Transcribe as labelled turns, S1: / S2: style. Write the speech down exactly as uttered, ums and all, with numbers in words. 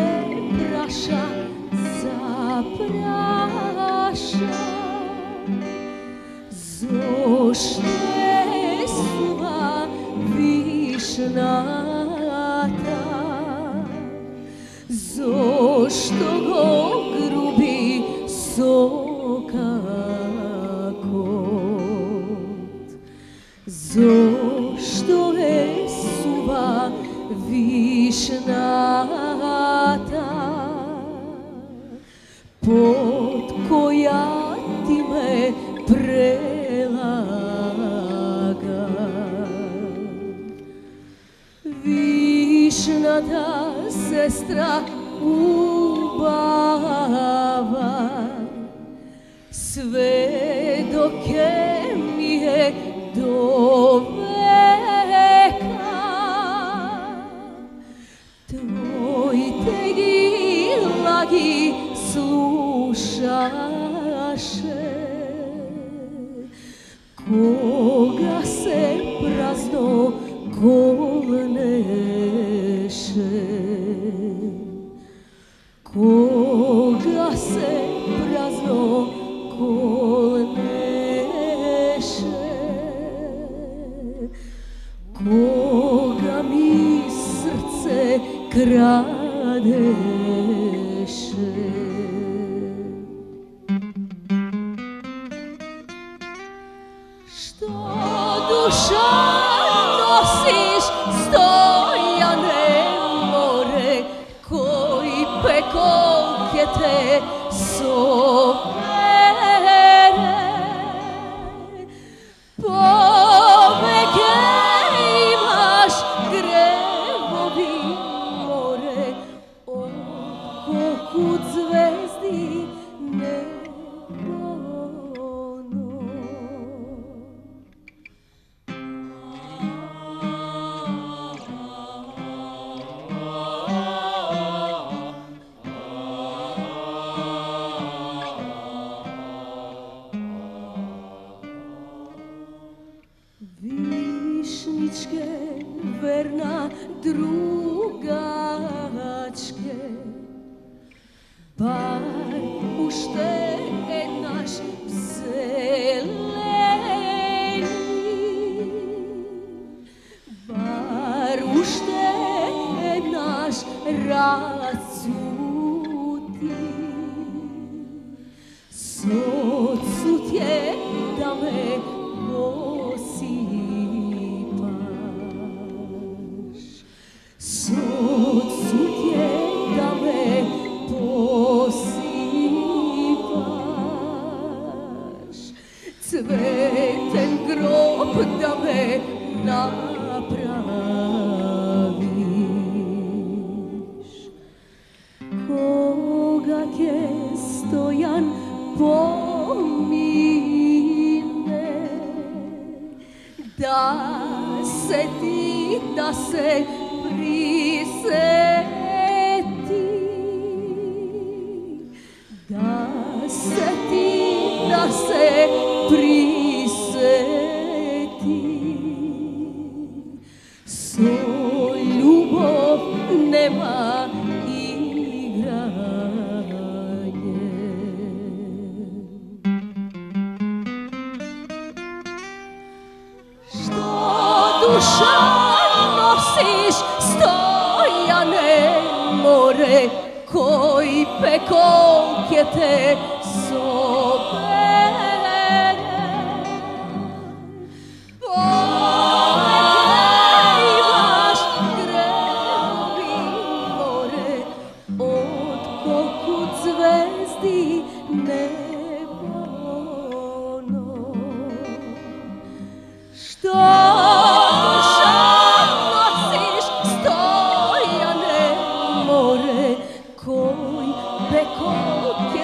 S1: praša zapraša. Zašto je suva višnata, zašto go grubi sokakot, zašto je suva višnata, pod koja ti me prelaga. Višnata sestra ubava, sve dok mi je do veka. Tvoj tegi lagi slušaše, koga se prazno kolneše, koga se prazno kolneše, koga mi srce kradeše. Što duša nosiš, Stojane, more, koji pekoke te sopere? Poveke imaš, grevovi, more, oko kud zvezdi nebo no. Višničke, verna drugačke, bar ušte naš zeleni, bar ušte naš racuti, socut je da me posipaš, socut je da me posipaš, cveten grob da me napraviš. Koga je Stojan pomine, da se ti, da se priseti, da se ti, da se priseti. So ljubov nema igranje. Što duša nosiš, Stojane, more, koji pekoke te sopere? Poveke imaš, grevovi, more, od kokud zvezdi nebo no. Što duša nosiš, Stojane, more, koji pekoke